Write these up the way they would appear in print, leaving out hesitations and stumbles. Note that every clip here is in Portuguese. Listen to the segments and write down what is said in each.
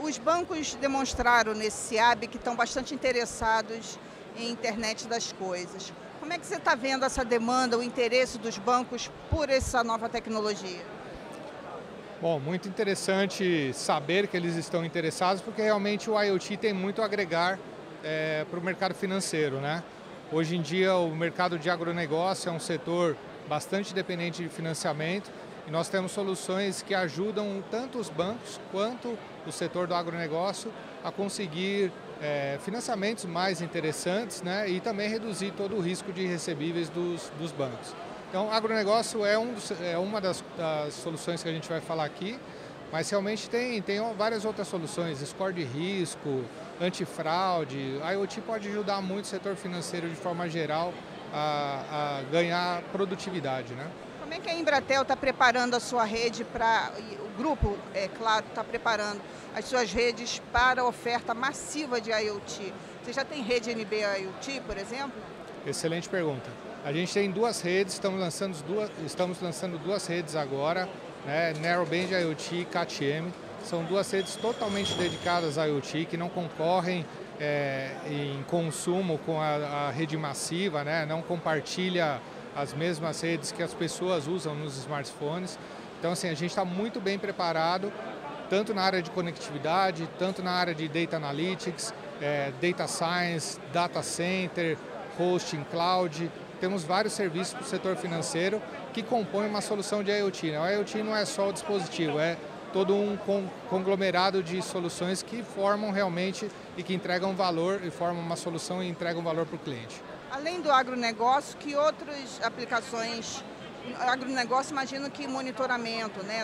Os bancos demonstraram nesse SIAB que estão bastante interessados em internet das coisas. Como é que você está vendo essa demanda, o interesse dos bancos por essa nova tecnologia? Bom, muito interessante saber que eles estão interessados, porque realmente o IoT tem muito a agregar para o mercado financeiro, né? Hoje em dia o mercado de agronegócio é um setor bastante dependente de financiamento e nós temos soluções que ajudam tanto os bancos quanto o setor do agronegócio a conseguir financiamentos mais interessantes, né? E também reduzir todo o risco de recebíveis dos bancos. Então, agronegócio é uma das soluções que a gente vai falar aqui, mas realmente tem várias outras soluções, score de risco, antifraude. A IoT pode ajudar muito o setor financeiro de forma geral a ganhar produtividade, né? Como é que a Embratel está preparando a sua rede para, o grupo, é claro, está preparando as suas redes para a oferta massiva de IoT? Você já tem rede NB IoT, por exemplo? Excelente pergunta. A gente tem duas redes, estamos lançando duas redes agora, né? Narrowband IoT e CAT-M. São duas redes totalmente dedicadas a IoT, que não concorrem em consumo com a rede massiva, né? Não compartilha as mesmas redes que as pessoas usam nos smartphones. Então, assim, a gente está muito bem preparado, tanto na área de conectividade, tanto na área de Data Analytics, Data Science, Data Center, Hosting, Cloud. Temos vários serviços para o setor financeiro que compõem uma solução de IoT, né? O IoT não é só o dispositivo, é todo um conglomerado de soluções que formam realmente e que entregam valor, e formam uma solução e entregam valor para o cliente. Além do agronegócio, que outras aplicações, agronegócio imagino que monitoramento, né,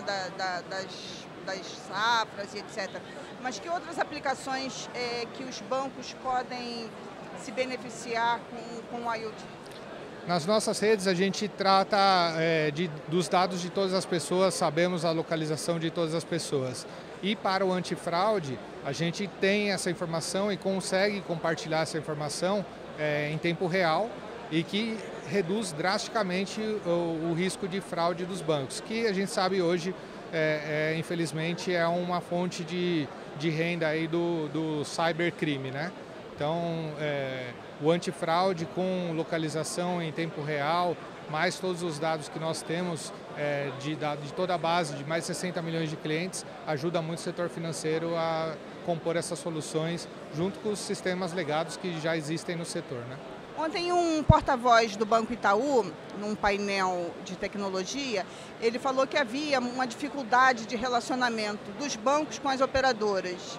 das safras e etc. Mas que outras aplicações que os bancos podem se beneficiar com o IoT? Nas nossas redes a gente trata dos dados de todas as pessoas, sabemos a localização de todas as pessoas. E para o antifraude, a gente tem essa informação e consegue compartilhar essa informação em tempo real e que reduz drasticamente o risco de fraude dos bancos, que a gente sabe hoje, infelizmente, é uma fonte de renda aí do cybercrime, né? Então, o antifraude com localização em tempo real, mais todos os dados que nós temos de toda a base de mais de 60 milhões de clientes, ajuda muito o setor financeiro a compor essas soluções junto com os sistemas legados que já existem no setor, né? Ontem um porta-voz do Banco Itaú, num painel de tecnologia, ele falou que havia uma dificuldade de relacionamento dos bancos com as operadoras.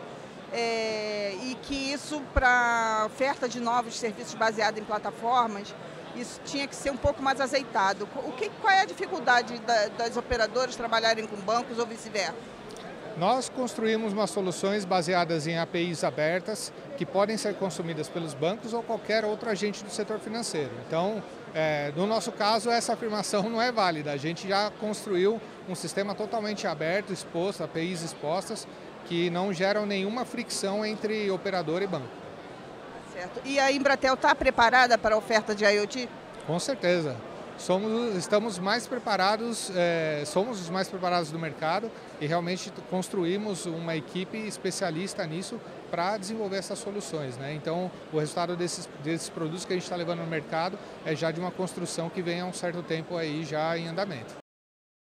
E que isso, para oferta de novos serviços baseados em plataformas, isso tinha que ser um pouco mais azeitado. Qual é a dificuldade das operadoras trabalharem com bancos ou vice-versa? Nós construímos umas soluções baseadas em APIs abertas que podem ser consumidas pelos bancos ou qualquer outro agente do setor financeiro. Então, no nosso caso, essa afirmação não é válida. A gente já construiu um sistema totalmente aberto, exposto, APIs expostas, que não geram nenhuma fricção entre operador e banco. Certo. E a Embratel está preparada para a oferta de IoT? Com certeza. Estamos mais preparados, somos os mais preparados do mercado e realmente construímos uma equipe especialista nisso para desenvolver essas soluções, né? Então, o resultado desses produtos que a gente está levando no mercado é já de uma construção que vem há um certo tempo aí já em andamento.